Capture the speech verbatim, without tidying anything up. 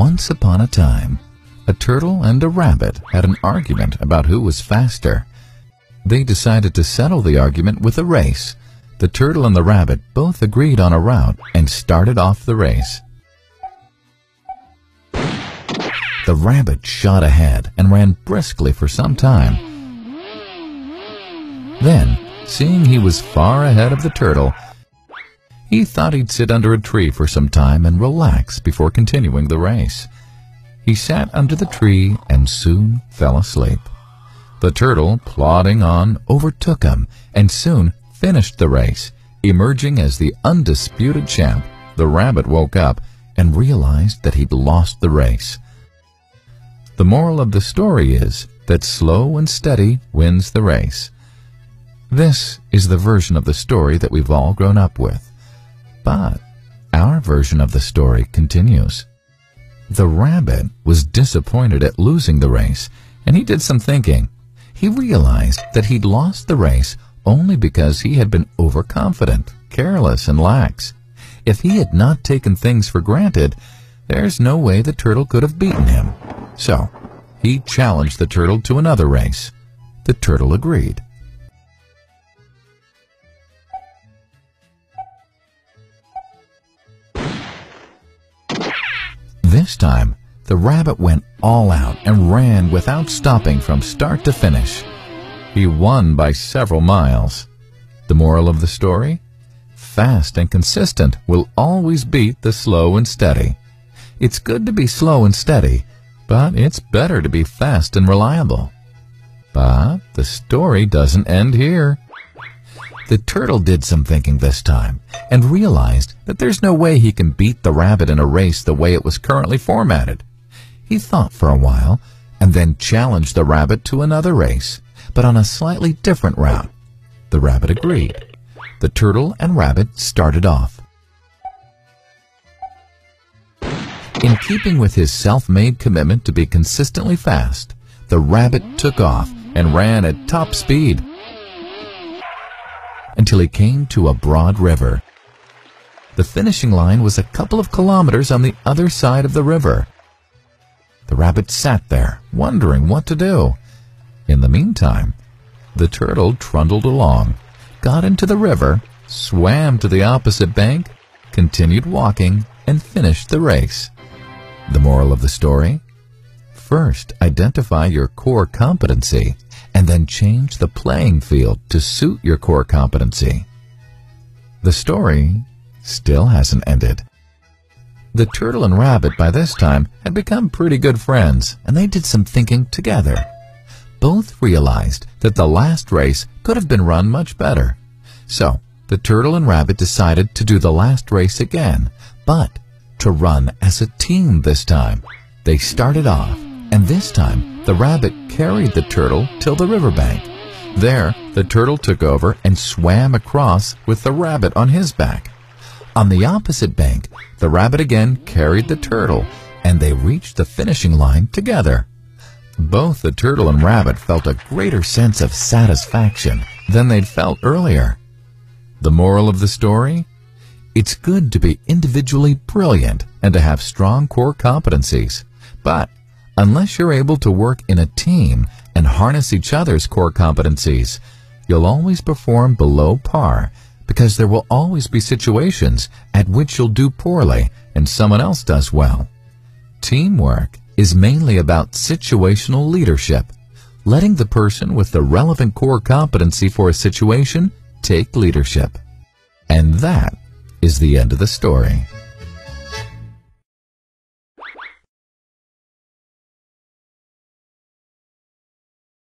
Once upon a time, a turtle and a rabbit had an argument about who was faster. They decided to settle the argument with a race. The turtle and the rabbit both agreed on a route and started off the race. The rabbit shot ahead and ran briskly for some time. Then, seeing he was far ahead of the turtle, he thought he'd sit under a tree for some time and relax before continuing the race. He sat under the tree and soon fell asleep. The turtle, plodding on, overtook him and soon finished the race, emerging as the undisputed champ. The rabbit woke up and realized that he'd lost the race. The moral of the story is that slow and steady wins the race. This is the version of the story that we've all grown up with. But our version of the story continues. The rabbit was disappointed at losing the race, and he did some thinking. He realized that he'd lost the race only because he had been overconfident, careless, and lax. If he had not taken things for granted, there's no way the turtle could have beaten him. So, he challenged the turtle to another race. The turtle agreed. This time, the rabbit went all out and ran without stopping from start to finish. He won by several miles. The moral of the story? Fast and consistent will always beat the slow and steady. It's good to be slow and steady, but it's better to be fast and reliable. But the story doesn't end here. The turtle did some thinking this time and realized that there's no way he can beat the rabbit in a race the way it was currently formatted. He thought for a while and then challenged the rabbit to another race, but on a slightly different route. The rabbit agreed. The turtle and rabbit started off. In keeping with his self-made commitment to be consistently fast, the rabbit took off and ran at top speed until he came to a broad river. The finishing line was a couple of kilometers on the other side of the river. The rabbit sat there, wondering what to do. In the meantime, the turtle trundled along, got into the river, swam to the opposite bank, continued walking, and finished the race. The moral of the story? First, identify your core competency, and then change the playing field to suit your core competency. The story still hasn't ended. The turtle and rabbit by this time had become pretty good friends, and they did some thinking together. Both realized that the last race could have been run much better. So, the turtle and rabbit decided to do the last race again, but to run as a team this time. They started off, and this time the rabbit carried the turtle till the riverbank. There, the turtle took over and swam across with the rabbit on his back. On the opposite bank, the rabbit again carried the turtle, and they reached the finishing line together. Both the turtle and rabbit felt a greater sense of satisfaction than they'd felt earlier. The moral of the story? It's good to be individually brilliant and to have strong core competencies. But unless you're able to work in a team and harness each other's core competencies, you'll always perform below par, because there will always be situations at which you'll do poorly and someone else does well. Teamwork is mainly about situational leadership, letting the person with the relevant core competency for a situation take leadership. And that is the end of the story.